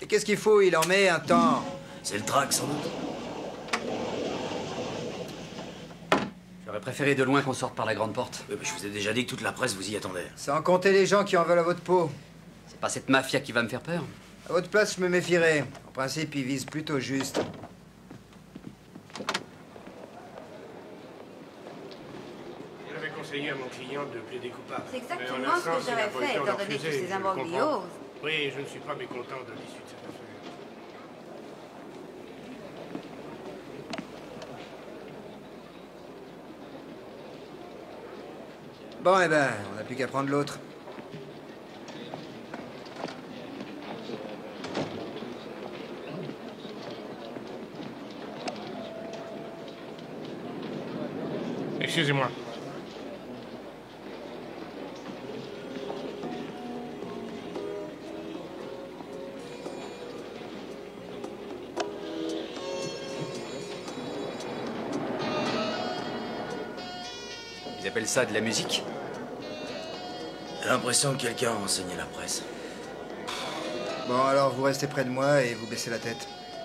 qu'est-ce qu'il faut? Il en met un temps. C'est le trac, sans doute. J'aurais préféré de loin qu'on sorte par la grande porte. Oui, mais je vous ai déjà dit que toute la presse vous y attendait. Sans compter les gens qui en veulent à votre peau. C'est pas cette mafia qui va me faire peur. À votre place, je me méfierais. En principe, ils visent plutôt juste. J'avais conseillé à mon client de plaider coupable. C'est exactement Mais en ce que instance, il j'aurais n'a pas eu le fait, temps étant de donné tous refuser, ces je le imbroglios. comprends. Oui, je ne suis pas mécontent de l'issue de cette affaire. Bon, eh ben, on n'a plus qu'à prendre l'autre. Excusez-moi. Ils appellent ça de la musique? J'ai l'impression que quelqu'un a renseigné la presse. Bon, alors, vous restez près de moi et vous baissez la tête.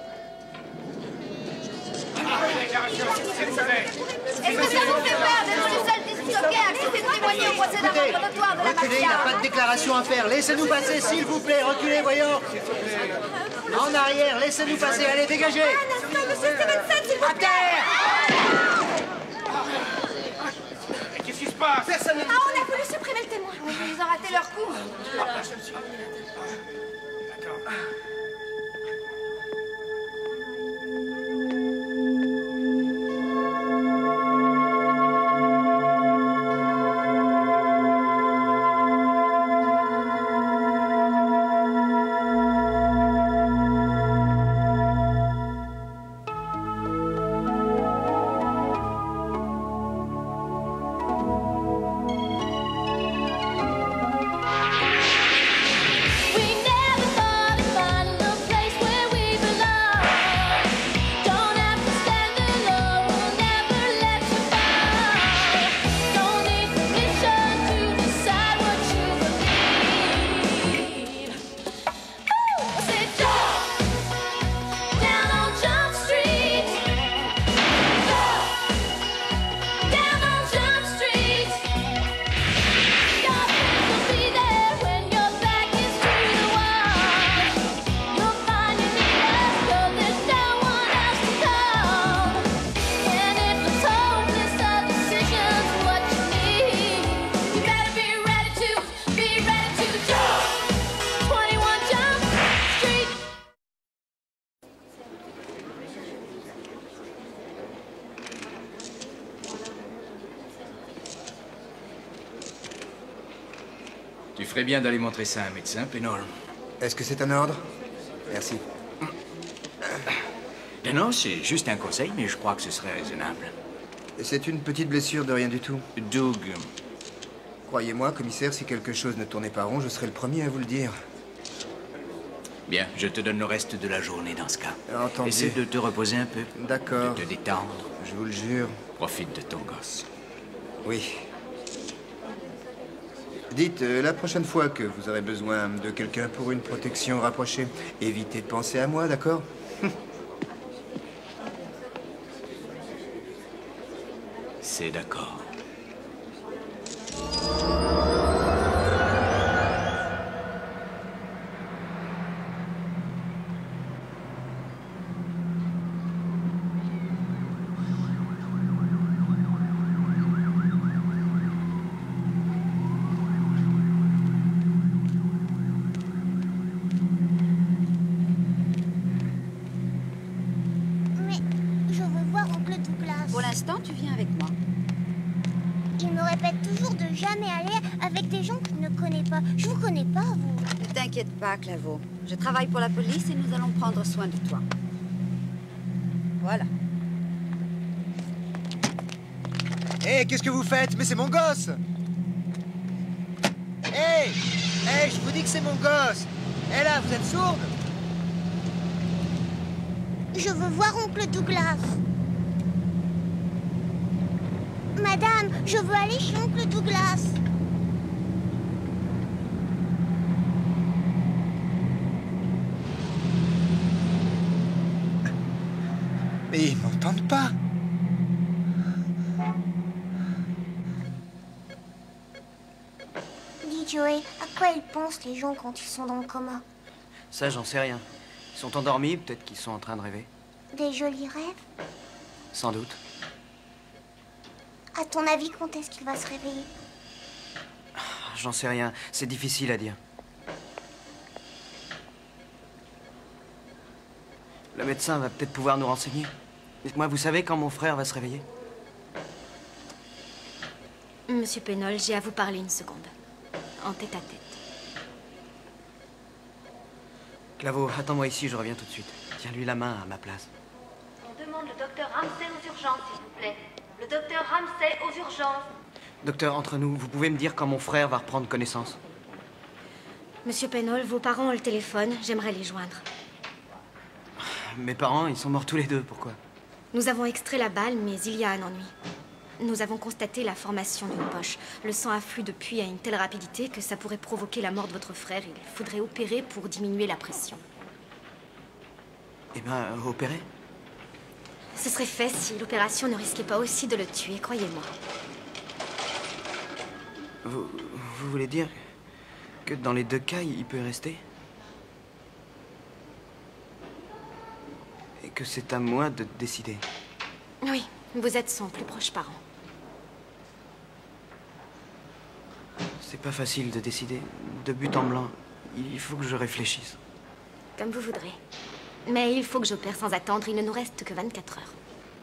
Est-ce que ça vous fait peur d'être le seul disjockey à accepter de témoigner au procès d'un membre notoire de la Reculez, il n'y a mafia? pas de déclaration à faire. Laissez-nous passer, s'il vous plaît. Reculez, voyons. En arrière, laissez-nous passer. Allez, dégagez. Un instant, monsieur Stevenson, s'il vous plaît! Qu'est-ce qui se passe? Ah, on a voulu supprimer le témoin. Oui, ils ont raté leur coup. D'accord. Tu ferais bien d'aller montrer ça à un médecin, Pénol. Est-ce que c'est un ordre? Merci. Non, c'est juste un conseil, mais je crois que ce serait raisonnable. C'est une petite blessure de rien du tout. Doug, Croyez-moi, commissaire, si quelque chose ne tournait pas rond, je serais le premier à vous le dire. bien, je te donne le reste de la journée dans ce cas. Entendu. Essaie de te reposer un peu. D'accord. De te détendre. Je vous le jure. Profite de ton gosse. Oui. Dites, la prochaine fois que vous aurez besoin de quelqu'un pour une protection rapprochée, évitez de penser à moi, d'accord? C'est d'accord. Mais je veux voir oncle Douglas. Pour l'instant, tu viens avec moi. Il me répète toujours de jamais aller avec des gens que je ne connais pas. Je vous connais pas, vous. Ne t'inquiète pas, Claveau. Je travaille pour la police et nous allons prendre soin de toi. Voilà. Hé, qu'est-ce que vous faites? Mais c'est mon gosse! Hé! Hé, je vous dis que c'est mon gosse! Hé là, vous êtes sourde? Je veux voir oncle Douglas. Madame, je veux aller chez oncle Douglas. Mais ils m'entendent pas. Dis Joey, à quoi ils pensent les gens quand ils sont dans le coma? Ça, j'en sais rien. Ils sont endormis, peut-être qu'ils sont en train de rêver. Des jolis rêves? Sans doute. À ton avis, quand est-ce qu'il va se réveiller? J'en sais rien. C'est difficile à dire. Le médecin va peut-être pouvoir nous renseigner. Dites-moi, vous savez quand mon frère va se réveiller? Monsieur Penol, j'ai à vous parler une seconde. En tête à tête. Claveau, attends-moi ici, je reviens tout de suite. Tiens-lui la main à ma place. On demande le docteur Ramsey aux urgences, s'il vous plaît. Le docteur Ramsey aux urgences. Docteur, entre nous, vous pouvez me dire quand mon frère va reprendre connaissance? Monsieur Penol, vos parents ont le téléphone. J'aimerais les joindre. Mes parents, ils sont morts tous les deux. Pourquoi? Nous avons extrait la balle, mais il y a un ennui. Nous avons constaté la formation d'une poche. Le sang afflue depuis à une telle rapidité que ça pourrait provoquer la mort de votre frère. Il faudrait opérer pour diminuer la pression. Eh ben, opérer? Ce serait fait si l'opération ne risquait pas aussi de le tuer, croyez-moi. Vous voulez dire que dans les deux cas, il peut y rester? Et que c'est à moi de décider? Oui, vous êtes son plus proche parent. C'est pas facile de décider. De but en blanc, il faut que je réfléchisse. Comme vous voudrez. Mais il faut que j'opère sans attendre. Il ne nous reste que 24 heures.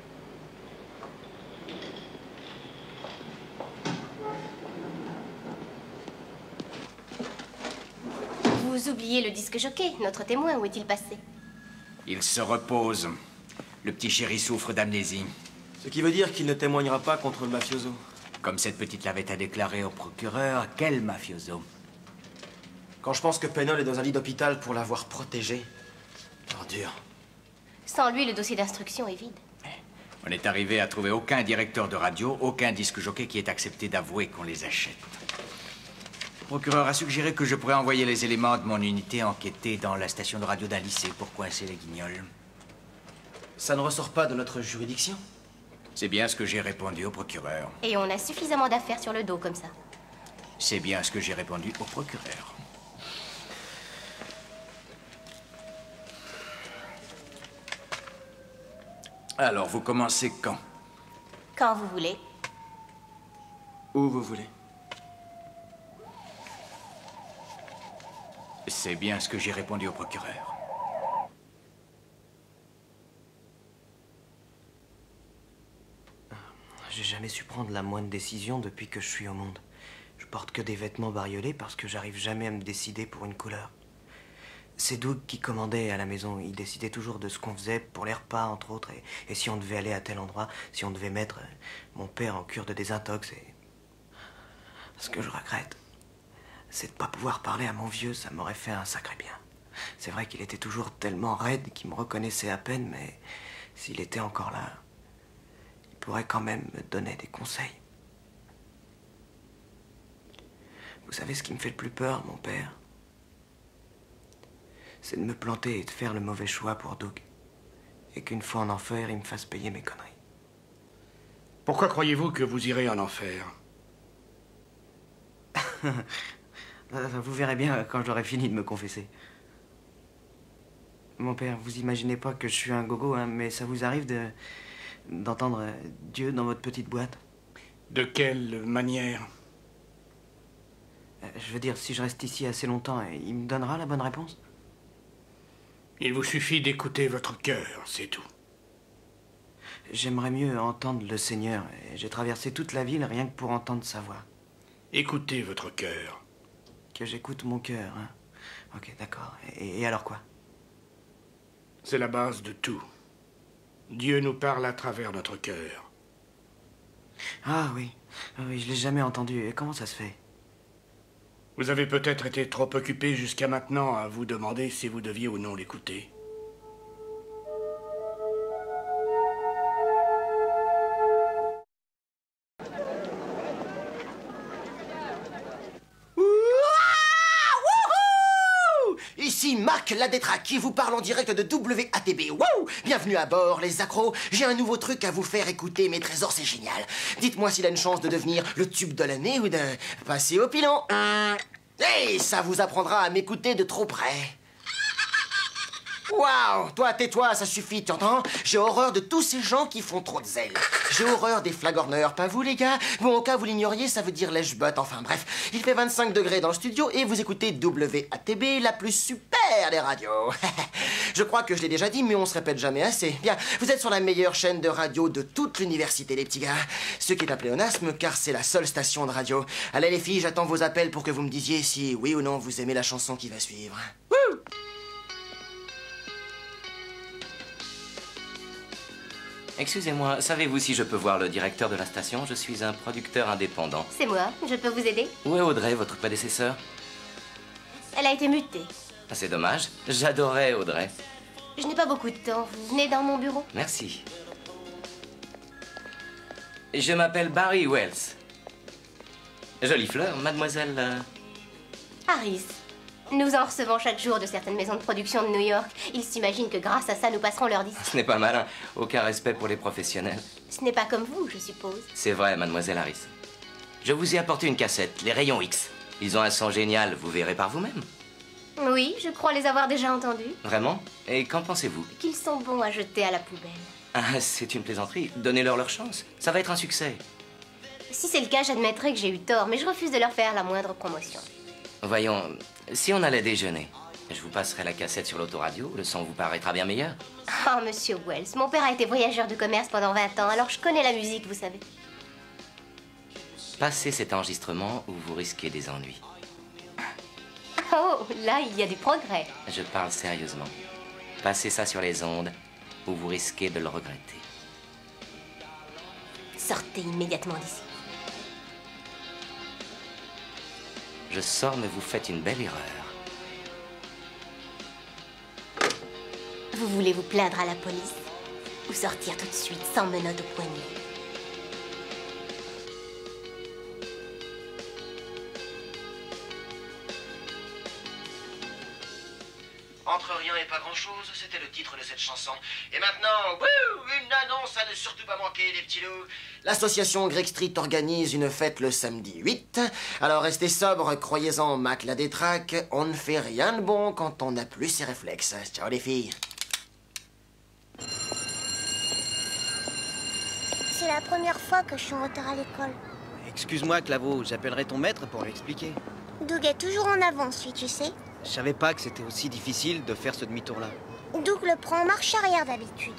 Vous oubliez le disque jockey, notre témoin. Où est-il passé? Il se repose. Le petit chéri souffre d'amnésie. Ce qui veut dire qu'il ne témoignera pas contre le mafioso. Comme cette petite l'avait à déclarer au procureur, quel mafioso? Quand je pense que Penol est dans un lit d'hôpital pour l'avoir protégé. Ordure. Sans lui, le dossier d'instruction est vide. On est arrivé à trouver aucun directeur de radio, aucun disque jockey qui ait accepté d'avouer qu'on les achète. Le procureur a suggéré que je pourrais envoyer les éléments de mon unité enquêter dans la station de radio d'un lycée pour coincer les guignols. Ça ne ressort pas de notre juridiction? C'est bien ce que j'ai répondu au procureur. Et on a suffisamment d'affaires sur le dos comme ça. C'est bien ce que j'ai répondu au procureur. Alors, vous commencez quand? Quand vous voulez. Où vous voulez. C'est bien ce que j'ai répondu au procureur. J'ai jamais su prendre la moindre décision depuis que je suis au monde. Je porte que des vêtements bariolés parce que j'arrive jamais à me décider pour une couleur. C'est Doug qui commandait à la maison. Il décidait toujours de ce qu'on faisait pour les repas, entre autres. Et si on devait aller à tel endroit, si on devait mettre mon père en cure de désintox. Et ce que je regrette, c'est de ne pas pouvoir parler à mon vieux. Ça m'aurait fait un sacré bien. C'est vrai qu'il était toujours tellement raide qu'il me reconnaissait à peine, mais s'il était encore là, il pourrait quand même me donner des conseils. Vous savez ce qui me fait le plus peur, mon père? C'est de me planter et de faire le mauvais choix pour Doug. Et qu'une fois en enfer, il me fasse payer mes conneries. Pourquoi croyez-vous que vous irez en enfer? Vous verrez bien quand j'aurai fini de me confesser. Mon père, vous imaginez pas que je suis un gogo, hein, mais ça vous arrive d'entendre Dieu dans votre petite boîte? De quelle manière? Je veux dire, si je reste ici assez longtemps, il me donnera la bonne réponse? Il vous suffit d'écouter votre cœur, c'est tout. J'aimerais mieux entendre le Seigneur. J'ai traversé toute la ville rien que pour entendre sa voix. Écoutez votre cœur. Que j'écoute mon cœur, hein? Ok, d'accord. Et alors quoi? C'est la base de tout. Dieu nous parle à travers notre cœur. Ah oui, je l'ai jamais entendu. Et comment ça se fait? Vous avez peut-être été trop occupé jusqu'à maintenant à vous demander si vous deviez ou non l'écouter. Ici Marc Marc Ladétrac qui vous parle en direct de WATB. Wow! Bienvenue à bord, les accros. J'ai un nouveau truc à vous faire écouter, mes trésors, c'est génial. Dites-moi s'il a une chance de devenir le tube de l'année ou de passer au pilon. Hey, ça vous apprendra à m'écouter de trop près. Waouh! Toi, tais-toi, ça suffit, tu entends? J'ai horreur de tous ces gens qui font trop de zèle. J'ai horreur des flagorneurs, pas vous, les gars? Bon, au cas où vous l'ignoriez, ça veut dire lèche-botte, enfin bref. Il fait 25 degrés dans le studio et vous écoutez WATB, la plus super des radios. Je crois que je l'ai déjà dit, mais on se répète jamais assez. Bien, vous êtes sur la meilleure chaîne de radio de toute l'université, les petits gars. Ce qui est un pléonasme, car c'est la seule station de radio. Allez, les filles, j'attends vos appels pour que vous me disiez si, oui ou non, vous aimez la chanson qui va suivre. Wouh! Excusez-moi, savez-vous si je peux voir le directeur de la station? Je suis un producteur indépendant. C'est moi, je peux vous aider? Où est Audrey, votre prédécesseur? Elle a été mutée. C'est dommage, j'adorais Audrey. Je n'ai pas beaucoup de temps, vous venez dans mon bureau? Merci. Je m'appelle Barry Wells. Jolie fleur, mademoiselle... Harris. Nous en recevons chaque jour de certaines maisons de production de New York. Ils s'imaginent que grâce à ça, nous passerons l'heure d'ici. Ce n'est pas malin, aucun respect pour les professionnels. Ce n'est pas comme vous, je suppose. C'est vrai, mademoiselle Harris. Je vous ai apporté une cassette, les rayons X. Ils ont un son génial, vous verrez par vous-même. Oui, je crois les avoir déjà entendus. Vraiment? Et qu'en pensez-vous? Qu'ils sont bons à jeter à la poubelle. Ah, c'est une plaisanterie. Donnez-leur leur chance. Ça va être un succès. Si c'est le cas, j'admettrai que j'ai eu tort, mais je refuse de leur faire la moindre promotion. Voyons, si on allait déjeuner, je vous passerai la cassette sur l'autoradio, le son vous paraîtra bien meilleur. Oh, monsieur Wells, mon père a été voyageur de commerce pendant 20 ans, alors je connais la musique, vous savez. Passez cet enregistrement ou vous risquez des ennuis. Oh, là, il y a du progrès. Je parle sérieusement. Passez ça sur les ondes ou vous risquez de le regretter. Sortez immédiatement d'ici. Je sors, mais vous faites une belle erreur. Vous voulez vous plaindre à la police? Ou sortir tout de suite sans menottes au poignet? Entre rien et pas grand-chose, c'était le titre de cette chanson. Et maintenant, wouh, une annonce à ne surtout pas manquer, les petits loups. L'association Greg Street organise une fête le samedi 8. Alors restez sobre, croyez-en, Mac Ladétrac, on ne fait rien de bon quand on n'a plus ses réflexes. Ciao les filles. C'est la première fois que je suis en retard à l'école. Excuse-moi, Claveau, j'appellerai ton maître pour lui expliquer. Doug est toujours en avance, lui, tu sais. Je savais pas que c'était aussi difficile de faire ce demi-tour-là. Doug le prend en marche arrière d'habitude.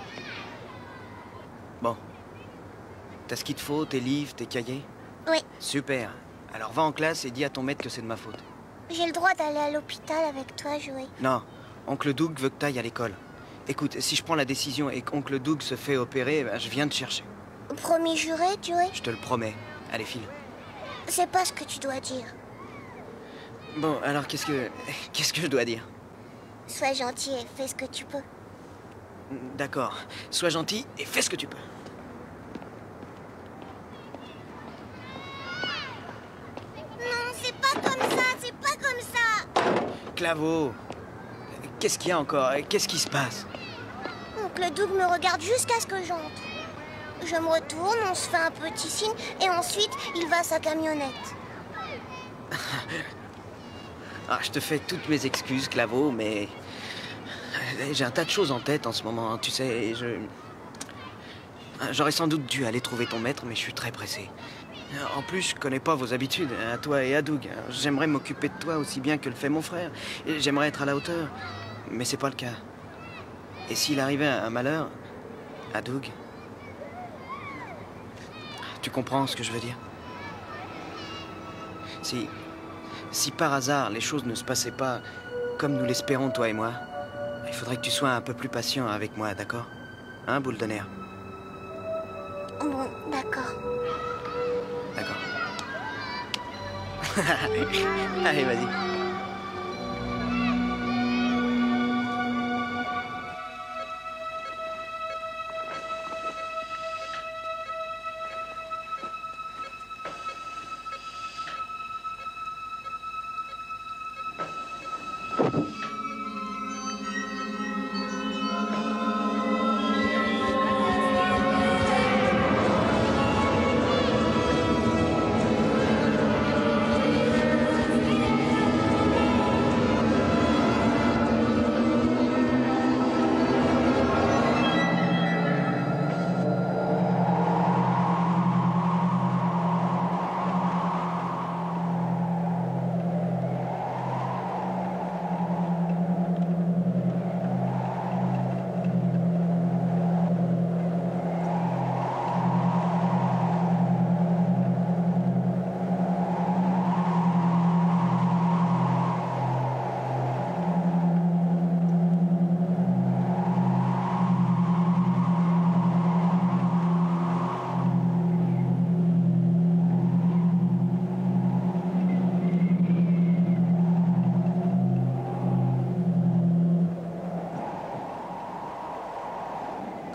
Bon. T'as ce qu'il te faut, tes livres, tes cahiers? Oui. Super. Alors va en classe et dis à ton maître que c'est de ma faute. J'ai le droit d'aller à l'hôpital avec toi, Joey. Non, oncle Doug veut que t'ailles à l'école. Écoute, si je prends la décision et qu'oncle Doug se fait opérer, ben, je viens te chercher. Promis juré, Joey? Je te le promets. Allez, file. C'est pas ce que tu dois dire. Bon, alors qu'est-ce que je dois dire? Sois gentil et fais ce que tu peux. D'accord. Sois gentil et fais ce que tu peux. Non, c'est pas comme ça, c'est pas comme ça. Claveau, qu'est-ce qu'il y a encore? Qu'est-ce qui se passe? Oncle Doug me regarde jusqu'à ce que j'entre. Je me retourne, on se fait un petit signe et ensuite il va à sa camionnette. Ah, je te fais toutes mes excuses, Claveau, mais j'ai un tas de choses en tête en ce moment, hein, tu sais, et j'aurais sans doute dû aller trouver ton maître, mais je suis très pressé. En plus, je connais pas vos habitudes, à toi et à Doug. J'aimerais m'occuper de toi aussi bien que le fait mon frère. Et j'aimerais être à la hauteur, mais c'est pas le cas. Et s'il arrivait un malheur à Doug, tu comprends ce que je veux dire? Si par hasard les choses ne se passaient pas comme nous l'espérons, toi et moi, il faudrait que tu sois un peu plus patient avec moi, d'accord? Hein, boule de nerf? Bon, d'accord. D'accord. Allez, vas-y.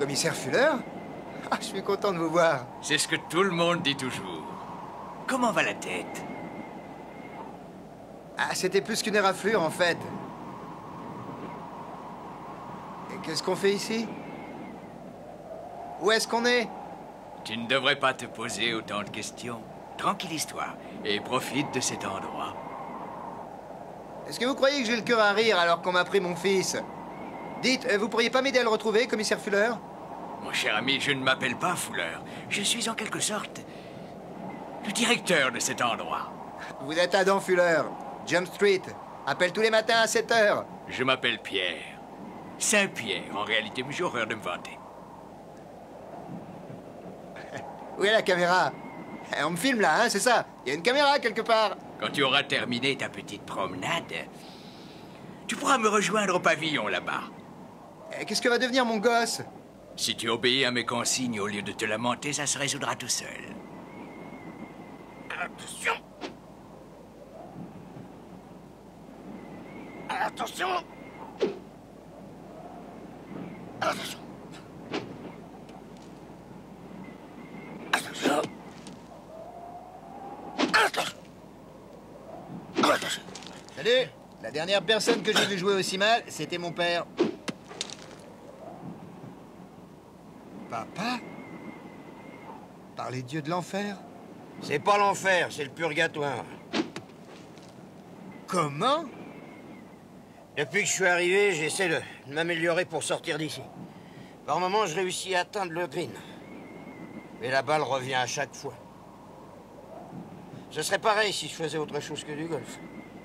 Commissaire Fuller? Ah, je suis content de vous voir. C'est ce que tout le monde dit toujours. Comment va la tête? Ah, c'était plus qu'une éraflure, en fait. Et qu'est-ce qu'on fait ici? Où est-ce qu'on est? Tu ne devrais pas te poser autant de questions. Tranquillise-toi et profite de cet endroit. Est-ce que vous croyez que j'ai le cœur à rire alors qu'on m'a pris mon fils? Dites, vous pourriez pas m'aider à le retrouver, commissaire Fuller? Mon cher ami, je ne m'appelle pas Fuller. Je suis en quelque sorte le directeur de cet endroit. Vous êtes Adam Fuller, Jump Street. Appelle tous les matins à 7 heures. Je m'appelle Pierre. Saint-Pierre, en réalité, mais j'ai horreur de me vanter. Où est la caméra? On me filme là, hein, c'est ça? Il y a une caméra quelque part. Quand tu auras terminé ta petite promenade, tu pourras me rejoindre au pavillon là-bas. Qu'est-ce que va devenir mon gosse? Si tu obéis à mes consignes au lieu de te lamenter, ça se résoudra tout seul. Attention! Attention! Attention! Attention! Attention! Attention! Salut! La dernière personne que j'ai vu jouer aussi mal, c'était mon père. Papa? Par les dieux de l'enfer? C'est pas l'enfer, c'est le purgatoire. Comment? Depuis que je suis arrivé, j'essaie de m'améliorer pour sortir d'ici. Par moments, je réussis à atteindre le green. Mais la balle revient à chaque fois. Ce serait pareil si je faisais autre chose que du golf.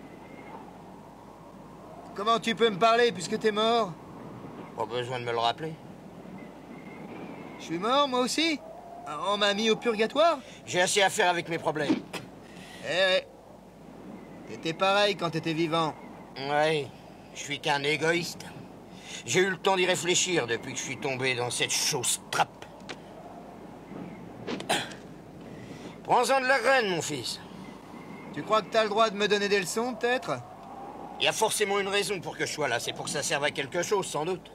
Comment tu peux me parler puisque t'es mort? Pas besoin de me le rappeler. Je suis mort, moi aussi? On m'a mis au purgatoire? J'ai assez à faire avec mes problèmes. Eh, t'étais pareil quand t'étais vivant. Ouais, je suis qu'un égoïste. J'ai eu le temps d'y réfléchir depuis que je suis tombé dans cette chose trappe. Prends-en de la graine, mon fils. Tu crois que t'as le droit de me donner des leçons, peut-être? Il y a forcément une raison pour que je sois là. C'est pour que ça serve à quelque chose, sans doute.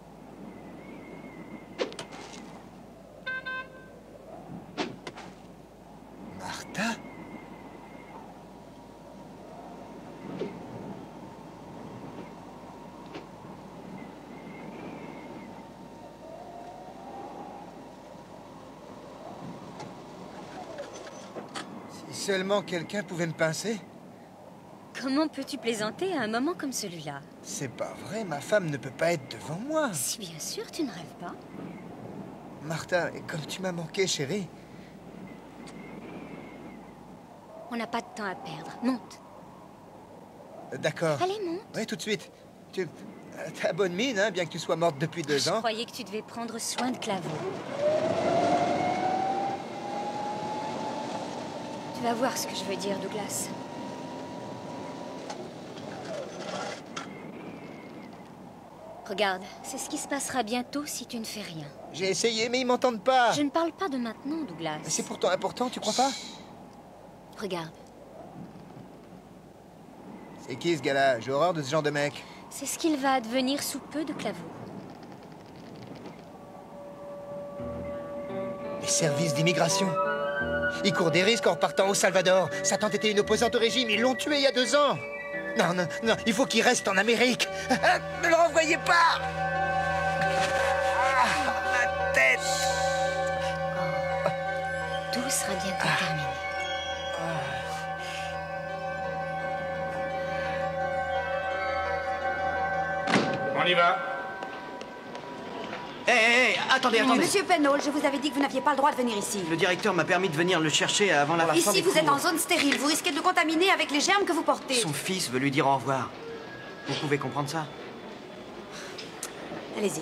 Martha? Si seulement quelqu'un pouvait me pincer. Comment peux-tu plaisanter à un moment comme celui-là? C'est pas vrai, ma femme ne peut pas être devant moi. Si bien sûr, tu ne rêves pas. Martha, et comme tu m'as manqué, chérie. On n'a pas de temps à perdre. Monte. D'accord. Allez, monte. Oui, tout de suite. T'as bonne mine, hein, bien que tu sois morte depuis 2 ans. Je croyais que tu devais prendre soin de Claveau. Tu vas voir ce que je veux dire, Douglas. Regarde, c'est ce qui se passera bientôt si tu ne fais rien. J'ai essayé, mais ils m'entendent pas. Je ne parle pas de maintenant, Douglas. C'est pourtant important, tu crois pas? Regarde. C'est qui ce gars-là? J'ai horreur de ce genre de mec. C'est ce qu'il va advenir sous peu de Claveau. Les services d'immigration. Ils courent des risques en repartant au Salvador. Sa tante était une opposante au régime, ils l'ont tué il y a 2 ans. Non, non, non, il faut qu'il reste en Amérique. Ne le renvoyez pas. Ma tête. Tout sera bientôt terminé. On y va. Hé, attendez. Monsieur Penhall, je vous avais dit que vous n'aviez pas le droit de venir ici. Le directeur m'a permis de venir le chercher avant la fin des Ici, vous êtes cours. en zone stérile. Vous risquez de le contaminer avec les germes que vous portez. Son fils veut lui dire au revoir. Vous pouvez comprendre ça? Allez-y.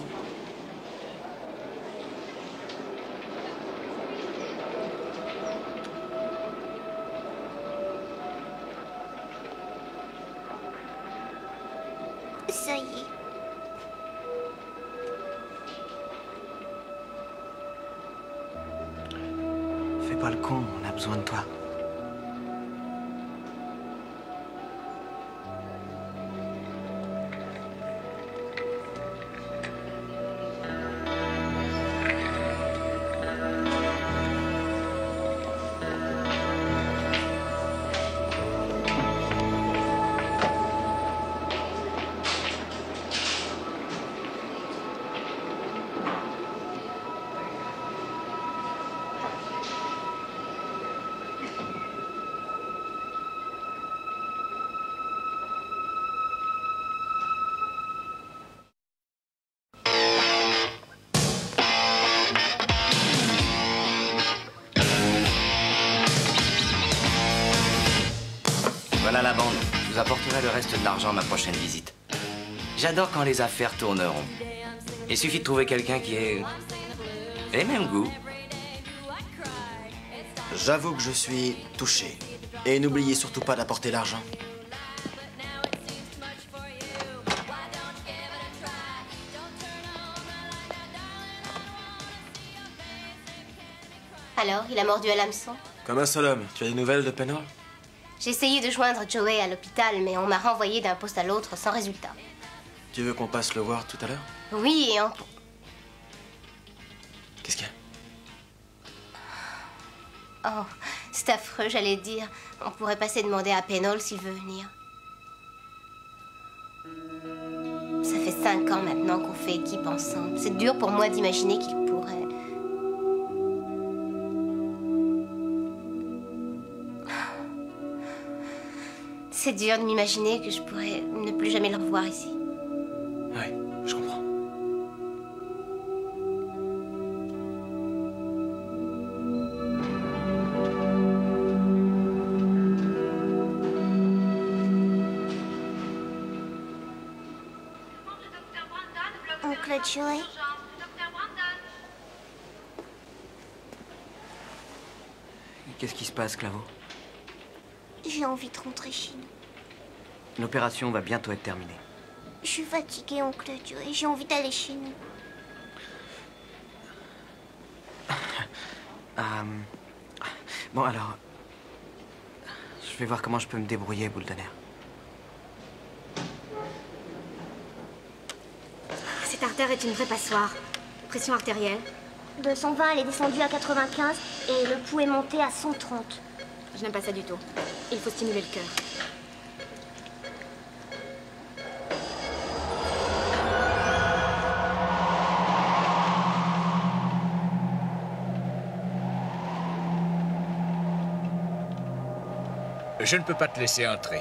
Ça y est. Fais pas le con, on a besoin de toi. vous apporterai le reste de l'argent à ma prochaine visite. J'adore quand les affaires tournent rond. Il suffit de trouver quelqu'un qui ait les mêmes goûts. J'avoue que je suis touché. Et n'oubliez surtout pas d'apporter l'argent. Alors, il a mordu à l'hameçon? Comme un seul homme. Tu as des nouvelles de Penhall? J'ai essayé de joindre Joey à l'hôpital, mais on m'a renvoyé d'un poste à l'autre sans résultat. Tu veux qu'on passe le voir tout à l'heure? Oui, et en... Qu'est-ce qu'il y a? Oh, c'est affreux, j'allais dire. On pourrait passer demander à Penhall s'il veut venir. Ça fait 5 ans maintenant qu'on fait équipe ensemble. C'est dur pour moi d'imaginer qu'il pourrait... C'est dur de m'imaginer que je pourrais ne plus jamais le revoir ici. Oui, je comprends. Oncle Joey? Qu'est-ce qui se passe, Claveau? J'ai envie de rentrer chez nous. L'opération va bientôt être terminée. Je suis fatiguée, Oncle Joey. J'ai envie d'aller chez nous. Bon, alors... Je vais voir comment je peux me débrouiller, boule de nerf. Cette artère est une vraie passoire. Pression artérielle. De 120, elle est descendue à 95 et le pouls est monté à 130. Je n'aime pas ça du tout. Il faut stimuler le cœur. Je ne peux pas te laisser entrer.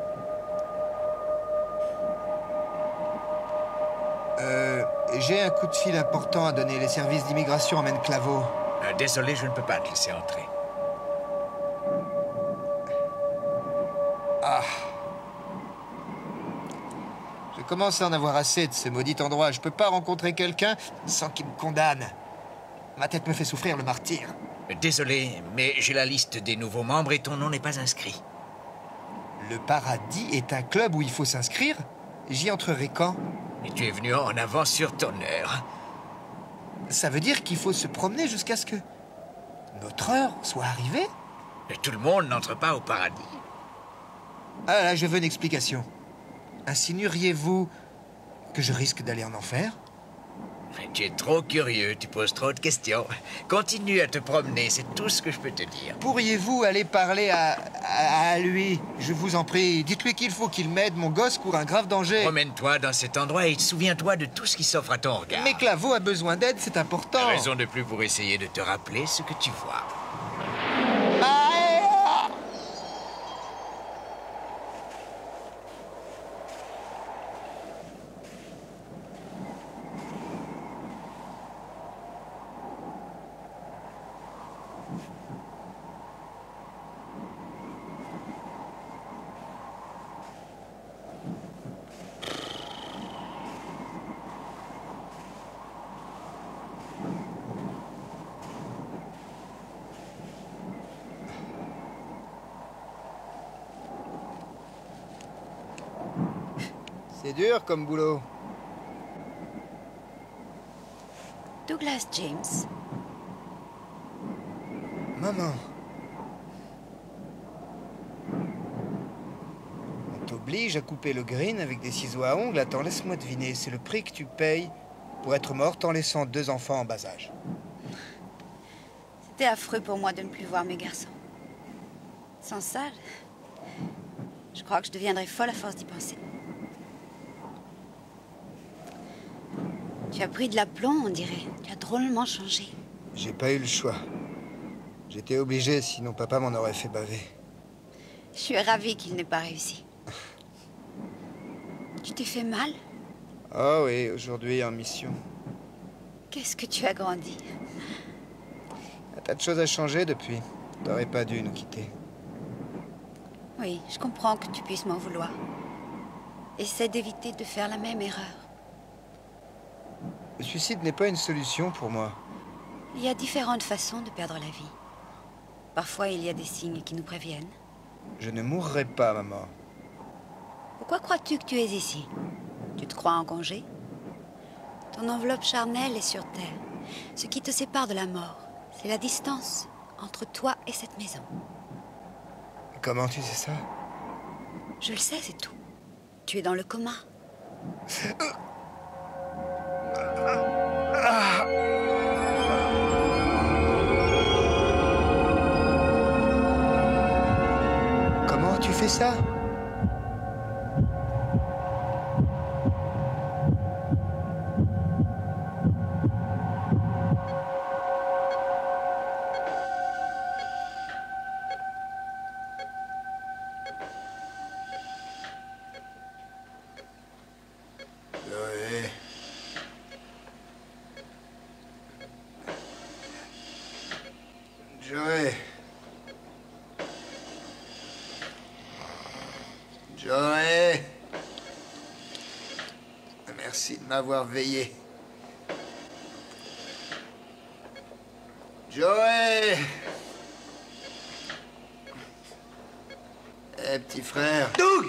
J'ai un coup de fil important à donner. Les services d'immigration emmènent Claveau. Désolé, je ne peux pas te laisser entrer. Ah. Je commence à en avoir assez de ce maudit endroit. Je peux pas rencontrer quelqu'un sans qu'il me condamne. Ma tête me fait souffrir le martyre. Désolé, mais j'ai la liste des nouveaux membres et ton nom n'est pas inscrit. Le Paradis est un club où il faut s'inscrire? J'y entrerai quand? Et tu es venu en avance sur ton heure. Ça veut dire qu'il faut se promener jusqu'à ce que notre heure soit arrivée? Mais tout le monde n'entre pas au paradis. Ah là, je veux une explication. Insinueriez-vous que je risque d'aller en enfer? Tu es trop curieux, tu poses trop de questions. Continue à te promener, c'est tout ce que je peux te dire. Pourriez-vous aller parler à lui? Je vous en prie, dites-lui qu'il faut qu'il m'aide, mon gosse court un grave danger. Promène-toi dans cet endroit et souviens-toi de tout ce qui s'offre à ton regard. Mais Claveau a besoin d'aide, c'est important. Raison de plus pour essayer de te rappeler ce que tu vois. C'est dur comme boulot. Douglas James. Maman. On t'oblige à couper le green avec des ciseaux à ongles. Attends, laisse-moi deviner. C'est le prix que tu payes pour être morte en laissant 2 enfants en bas âge. C'était affreux pour moi de ne plus voir mes garçons. Sans ça, je crois que je deviendrais folle à force d'y penser. Tu as pris de l'aplomb, on dirait. Tu as drôlement changé. J'ai pas eu le choix. J'étais obligé, sinon papa m'en aurait fait baver. Je suis ravie qu'il n'ait pas réussi. Tu t'es fait mal? Oh oui, aujourd'hui en mission. Qu'est-ce que tu as grandi? Un tas de choses à changer depuis. T'aurais pas dû nous quitter. Oui, je comprends que tu puisses m'en vouloir. Essaie d'éviter de faire la même erreur. Le suicide n'est pas une solution pour moi. Il y a différentes façons de perdre la vie. Parfois, il y a des signes qui nous préviennent. Je ne mourrai pas, maman. Pourquoi crois-tu que tu es ici? Tu te crois en congé? Ton enveloppe charnelle est sur Terre. Ce qui te sépare de la mort, c'est la distance entre toi et cette maison. Comment tu sais ça? Je le sais, c'est tout. Tu es dans le coma. Comment tu fais ça? Joey. Joey. Merci de m'avoir veillé. Joey. Eh, petit frère. Doug!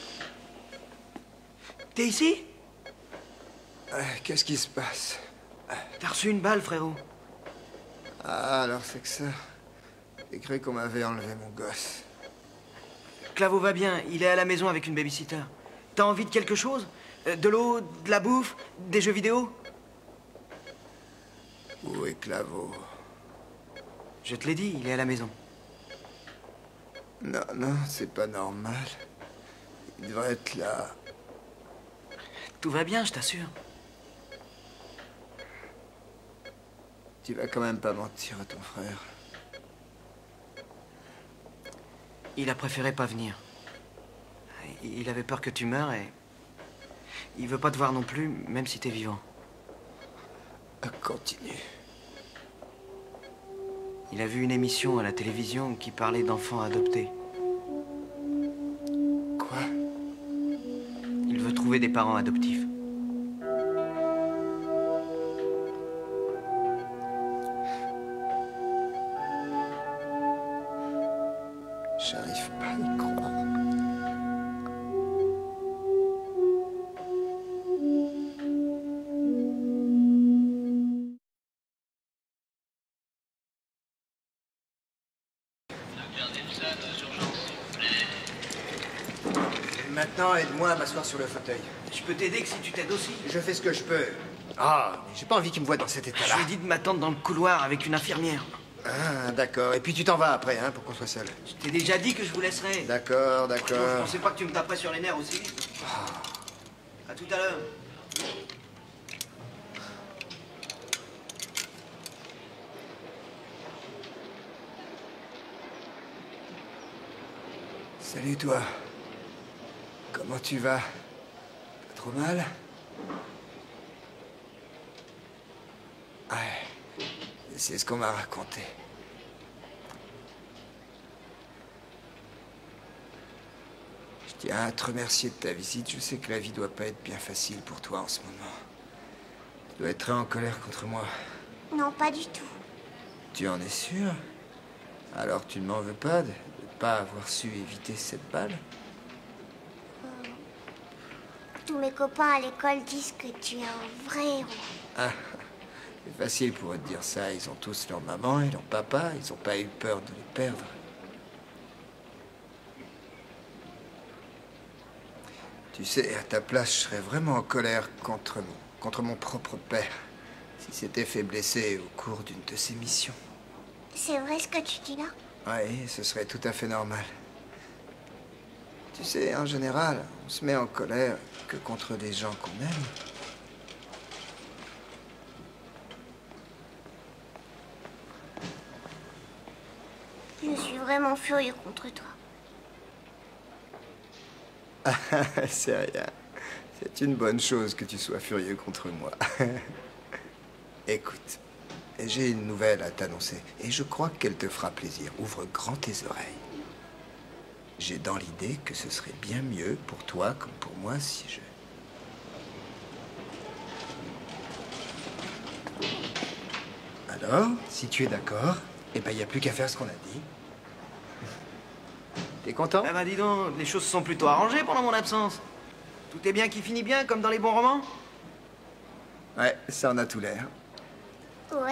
T'es ici? Qu'est-ce qui se passe? T'as reçu une balle, frérot. Ah, alors c'est que ça. J'ai cru qu'on m'avait enlevé mon gosse. Claveau va bien, il est à la maison avec une babysitter. T'as envie de quelque chose? De l'eau, de la bouffe, des jeux vidéo? Où est Claveau? Je te l'ai dit, il est à la maison. Non, non, c'est pas normal. Il devrait être là. Tout va bien, je t'assure. Tu vas quand même pas mentir à ton frère. Il a préféré pas venir. Il avait peur que tu meures et... il veut pas te voir non plus, même si t'es vivant. Continue. Il a vu une émission à la télévision qui parlait d'enfants adoptés. Quoi? Il veut trouver des parents adoptifs. J'arrive pas à y croire. Maintenant, aide-moi à m'asseoir sur le fauteuil. Je peux t'aider que si tu t'aides aussi. Je fais ce que je peux. Ah, mais j'ai pas envie qu'il me voie dans cet état-là. Je lui ai dit de m'attendre dans le couloir avec une infirmière. Ah, d'accord. Et puis tu t'en vas après, hein, pour qu'on soit seul. Je t'ai déjà dit que je vous laisserai. D'accord, Je d'accord. pensais pas que tu me taperais sur les nerfs aussi vite. À tout à l'heure. Salut, toi. Comment tu vas? Pas trop mal? Ouais. C'est ce qu'on m'a raconté. Je tiens à te remercier de ta visite. Je sais que la vie doit pas être bien facile pour toi en ce moment. Tu dois être très en colère contre moi. Non, pas du tout. Tu en es sûr? Alors tu ne m'en veux pas de ne pas avoir su éviter cette balle? Tous mes copains à l'école disent que tu es un vrai héros. Ah, c'est facile pour eux de dire ça. Ils ont tous leur maman et leur papa. Ils n'ont pas eu peur de les perdre. Tu sais, à ta place, je serais vraiment en colère contre mon propre père, s'il s'était fait blesser au cours d'une de ses missions. C'est vrai ce que tu dis là? Oui, ce serait tout à fait normal. Tu sais, en général, on se met en colère que contre des gens qu'on aime. Je suis vraiment furieux contre toi. C'est rien. C'est une bonne chose que tu sois furieux contre moi. Écoute, j'ai une nouvelle à t'annoncer. Et je crois qu'elle te fera plaisir. Ouvre grand tes oreilles. J'ai dans l'idée que ce serait bien mieux pour toi comme pour moi si je... Alors, si tu es d'accord, eh ben, il n'y a plus qu'à faire ce qu'on a dit. T'es content? Ah bah dis donc, les choses se sont plutôt arrangées pendant mon absence. Tout est bien qui finit bien, comme dans les bons romans. Ouais, ça en a tout l'air. Ouais.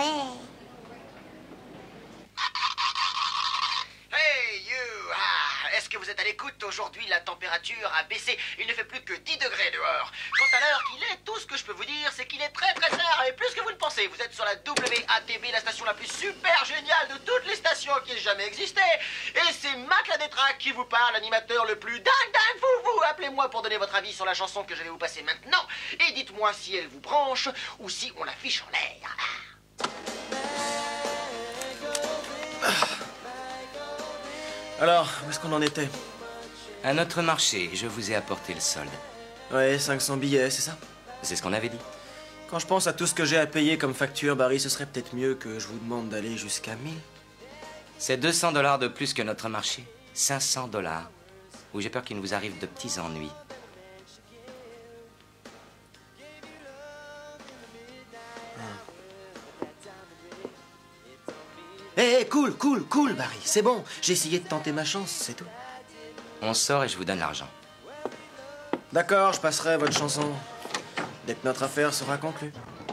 Hey, you! Ah, est-ce que vous êtes à l'écoute? Aujourd'hui, la température a baissé. Il ne fait plus que 10 degrés dehors. Quant à l'heure qu'il est, tout ce que je peux vous dire, c'est qu'il est très très clair et plus que vous ne pensez. Vous êtes sur la WATB, la station la plus super géniale de toutes les stations qui ait jamais existé. Et c'est Mac la Détraque qui vous parle, l'animateur le plus dingue fou. Appelez-moi pour donner votre avis sur la chanson que je vais vous passer maintenant. Et dites-moi si elle vous branche ou si on l'affiche en l'air. Alors, où est-ce qu'on en était? À notre marché, je vous ai apporté le solde. Ouais, 500 billets, c'est ça? C'est ce qu'on avait dit. Quand je pense à tout ce que j'ai à payer comme facture, Barry, ce serait peut-être mieux que je vous demande d'aller jusqu'à 1000. C'est 200 $ de plus que notre marché. 500 $. Ou j'ai peur qu'il ne vous arrive de petits ennuis. Hé, cool, Barry, c'est bon. J'ai essayé de tenter ma chance, c'est tout. On sort et je vous donne l'argent. D'accord, je passerai votre chanson. Dès que notre affaire sera conclue.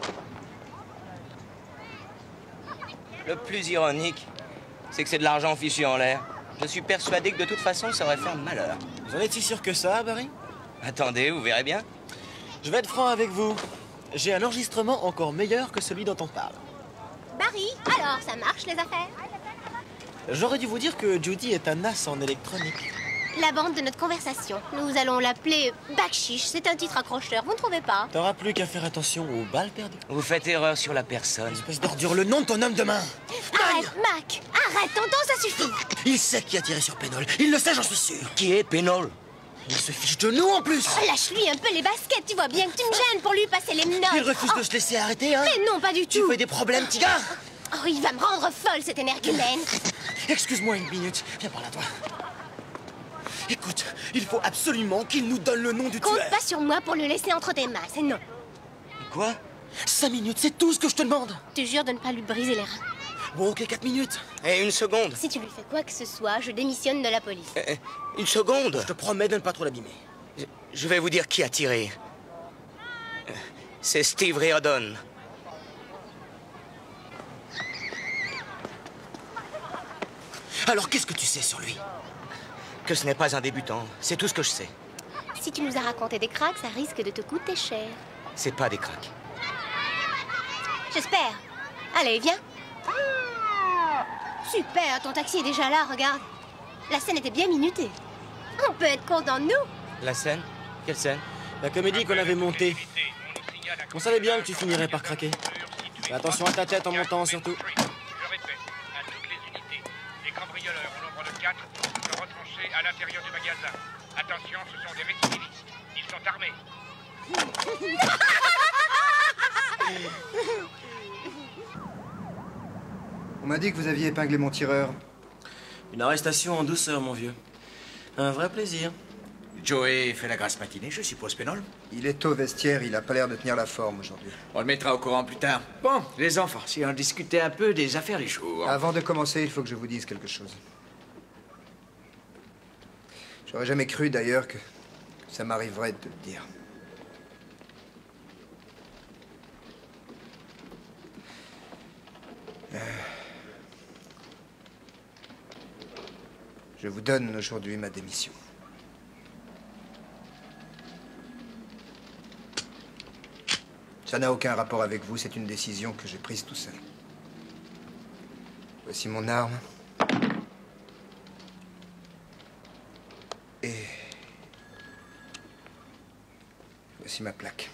Le plus ironique, c'est que c'est de l'argent fichu en l'air. Je suis persuadé que de toute façon, ça aurait fait un malheur. Vous en êtes si sûr que ça, Barry? Attendez, vous verrez bien. Je vais être franc avec vous. J'ai un enregistrement encore meilleur que celui dont on parle. Barry, alors, ça marche les affaires? J'aurais dû vous dire que Judy est un as en électronique. La bande de notre conversation. Nous allons l'appeler Bakshish. C'est un titre accrocheur, vous ne trouvez pas? T'auras plus qu'à faire attention aux balles perdues. Vous faites erreur sur la personne. Espèce d'ordure, le nom de ton homme de main. Arrête, Mac! Arrête, t'entends, ça suffit! Il sait qui a tiré sur Pénol. Il le sait, j'en suis sûr. Qui est Pénol? Il se fiche de nous en plus. Oh, lâche-lui un peu les baskets, tu vois bien que tu me gênes pour lui passer les menottes. Il refuse de se laisser arrêter, hein? Mais non, pas du tout. Tu fais des problèmes, petit gars. Oh, il va me rendre folle, cet énergumène. Excuse-moi une minute. Viens par là, toi. Écoute, il faut absolument qu'il nous donne le nom du Compte tueur. pas sur moi pour le laisser entre tes mains, c'est non. Quoi? 5 minutes, c'est tout ce que je te demande. Tu jures de ne pas lui briser les reins. Bon, ok, 4 minutes. Et une seconde. Si tu lui fais quoi que ce soit, je démissionne de la police. Une seconde. Je te promets de ne pas trop l'abîmer. Je vais vous dire qui a tiré. C'est Steve Riordan. Alors, qu'est-ce que tu sais sur lui? Que ce n'est pas un débutant. C'est tout ce que je sais. Si tu nous as raconté des cracks, ça risque de te coûter cher. C'est pas des cracks. J'espère. Allez, viens. Super, ton taxi est déjà là, regarde. La scène était bien minutée. On peut être content de nous. La scène? Quelle scène? La comédie qu'on avait montée. On savait bien que tu finirais par craquer. Fais attention à ta tête en montant, surtout. Je répète, à toutes les unités. Les cambrioleurs au nombre de 4 sont retranchés à l'intérieur du magasin. Attention, ce sont des récidivistes. Ils sont armés. On m'a dit que vous aviez épinglé mon tireur. Une arrestation en douceur, mon vieux. Un vrai plaisir. Joey fait la grasse matinée, je suppose, Pénol? Il est au vestiaire, il a pas l'air de tenir la forme aujourd'hui. On le mettra au courant plus tard. Bon, les enfants, si on discutait un peu des affaires du jour. Avant de commencer, il faut que je vous dise quelque chose. J'aurais jamais cru, d'ailleurs, que ça m'arriverait de te le dire. Je vous donne aujourd'hui ma démission. Ça n'a aucun rapport avec vous, c'est une décision que j'ai prise tout seul. Voici mon arme. Et voici ma plaque.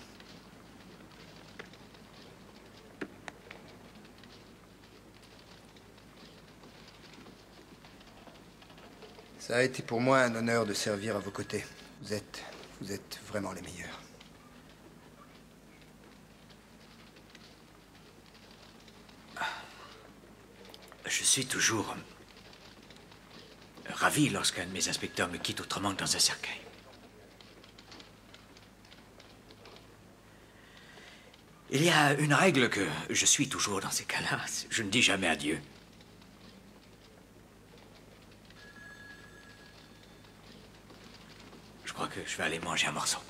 Ça a été pour moi un honneur de servir à vos côtés. Vous êtes vraiment les meilleurs. Je suis toujours ravi lorsqu'un de mes inspecteurs me quitte autrement que dans un cercueil. Il y a une règle que je suis toujours dans ces cas-là. Je ne dis jamais adieu. Je crois que je vais aller manger un morceau.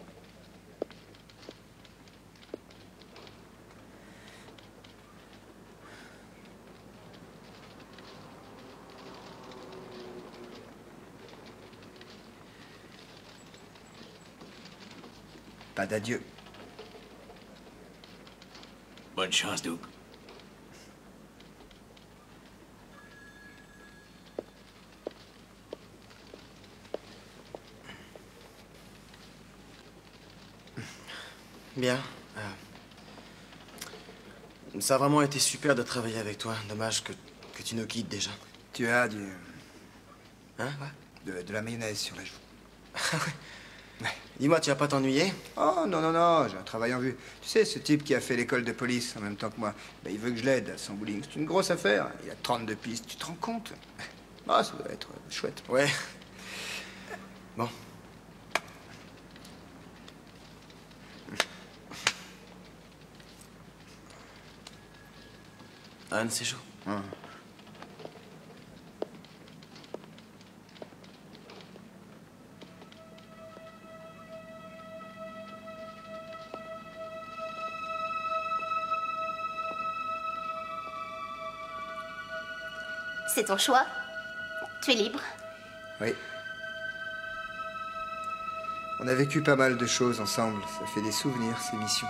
Pas d'adieu. Bonne chance, Doug. Bien. Ça a vraiment été super de travailler avec toi. Dommage que tu nous quittes déjà. Tu as du... Hein, ouais? De la mayonnaise sur la joue. Ah ouais. Dis-moi, tu vas pas t'ennuyer? Oh, non, non, non, j'ai un travail en vue. Tu sais, ce type qui a fait l'école de police en même temps que moi, ben, il veut que je l'aide à son bowling. C'est une grosse affaire. Il a 32 pistes, tu te rends compte? Ah, ça doit être chouette. Ouais. Bon. Anne, c'est chaud. Ah. C'est ton choix. Tu es libre. Oui. On a vécu pas mal de choses ensemble. Ça fait des souvenirs, ces missions.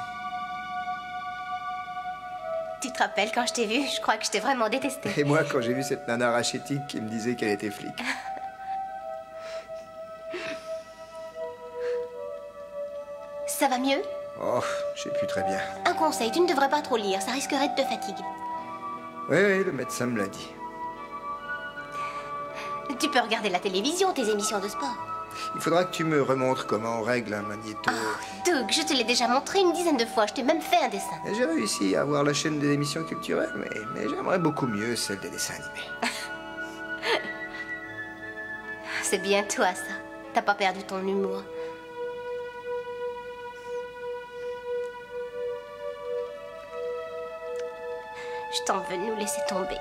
Tu te rappelles quand je t'ai vue? Je crois que je t'ai vraiment détesté. Et moi, quand j'ai vu cette nana rachitique qui me disait qu'elle était flic. Ça va mieux? Oh, je sais plus très bien. Un conseil, tu ne devrais pas trop lire, ça risquerait de te fatiguer. Oui, oui, le médecin me l'a dit. Tu peux regarder la télévision, tes émissions de sport. Il faudra que tu me remontres comment on règle un magnéto. Doug, je te l'ai déjà montré une dizaine de fois, je t'ai même fait un dessin. J'ai réussi à voir la chaîne des émissions culturelles, mais j'aimerais beaucoup mieux celle des dessins animés. C'est bien toi, ça. T'as pas perdu ton humour. Je t'en veux de nous laisser tomber.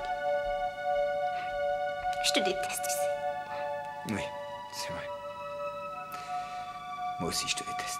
Je te déteste, tu sais. Oui, c'est vrai. Moi aussi, je te déteste.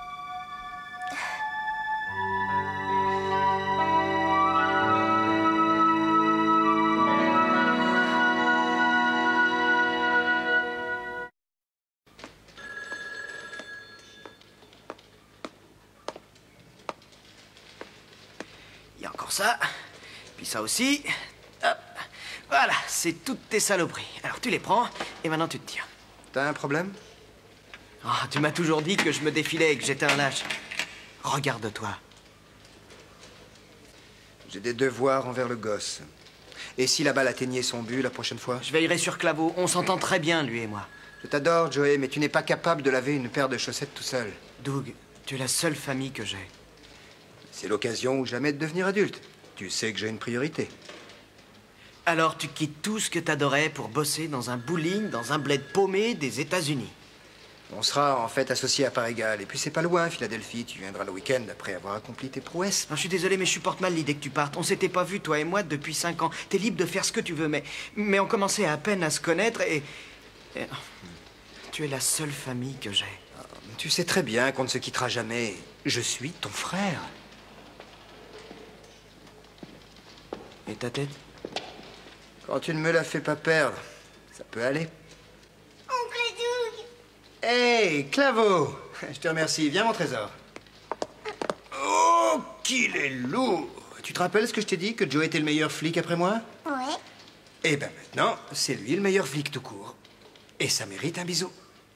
Il y a encore ça. Puis ça aussi. Hop. Voilà, c'est toutes tes saloperies. Alors tu les prends et maintenant tu te tiens. T'as un problème? Ah, tu m'as toujours dit que je me défilais et que j'étais un lâche. Regarde-toi. J'ai des devoirs envers le gosse. Et si la balle atteignait son but la prochaine fois? Je veillerai sur Claveau. On s'entend très bien, lui et moi. Je t'adore, Joey, mais tu n'es pas capable de laver une paire de chaussettes tout seul. Doug, tu es la seule famille que j'ai. C'est l'occasion ou jamais de devenir adulte. Tu sais que j'ai une priorité. Alors tu quittes tout ce que t'adorais pour bosser dans un bowling, dans un bled paumé des États-Unis. On sera en fait associés à part égale. Et puis c'est pas loin, Philadelphie. Tu viendras le week-end après avoir accompli tes prouesses. Non, je suis désolé, mais je supporte mal l'idée que tu partes. On s'était pas vus, toi et moi, depuis 5 ans. T'es libre de faire ce que tu veux, mais on commençait à peine à se connaître et... Tu es la seule famille que j'ai. Tu sais très bien qu'on ne se quittera jamais. Je suis ton frère. Et ta tête? Quand tu ne me la fais pas perdre, ça peut aller. Oncle Doug! Hey, Claveau! Je te remercie. Viens, mon trésor. Oh, qu'il est lourd! Tu te rappelles ce que je t'ai dit, que Joe était le meilleur flic après moi? Ouais. Eh ben maintenant, c'est lui le meilleur flic tout court. Et ça mérite un bisou.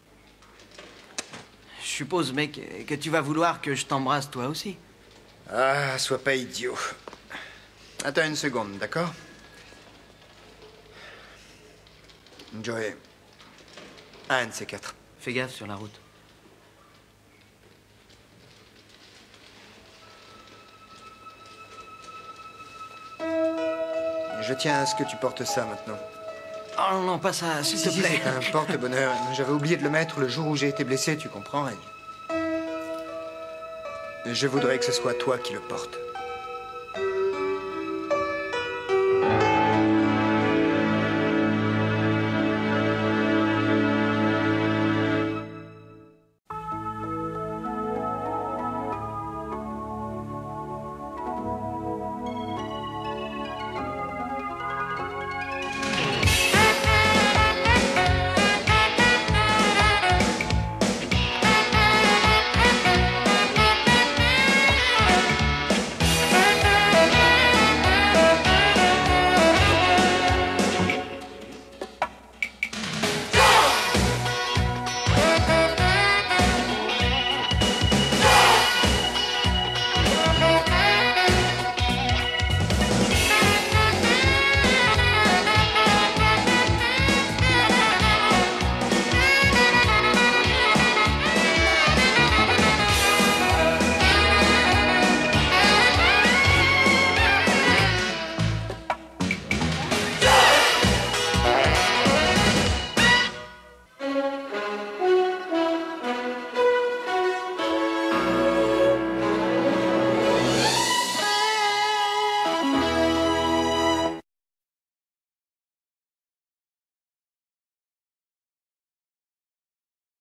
Je suppose, mec, que tu vas vouloir que je t'embrasse toi aussi. Ah, sois pas idiot. Attends une seconde, d'accord? Joey, un de ces 4. Fais gaffe sur la route. Je tiens à ce que tu portes ça maintenant. Oh non, pas ça, s'il te plaît. C'est un porte-bonheur. J'avais oublié de le mettre le jour où j'ai été blessé, tu comprends, Ray? Je voudrais que ce soit toi qui le portes.